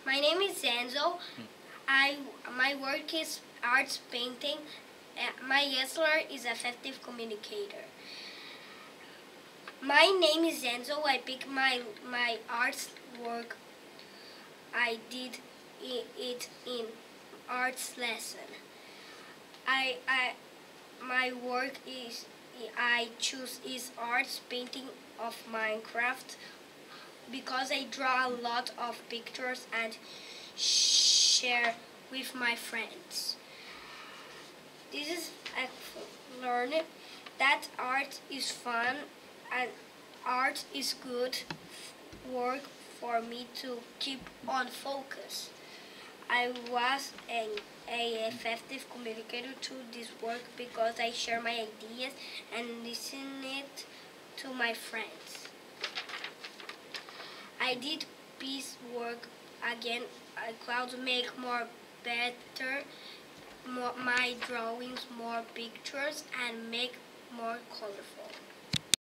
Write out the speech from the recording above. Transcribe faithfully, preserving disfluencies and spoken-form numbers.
My name is Enzo. I my work is arts painting. Uh, my Yesler is effective communicator. My name is Enzo. I pick my my arts work. I did i- it in arts lesson. I I my work is I choose is arts painting of Minecraft because I draw a lot of pictures and share with my friends. This is I learned that art is fun and art is good work for me to keep on focus. I was an a effective communicator to this work because I share my ideas and listen it to my friends. I did piece work again. I could make more better more, my drawings more pictures and make more colorful.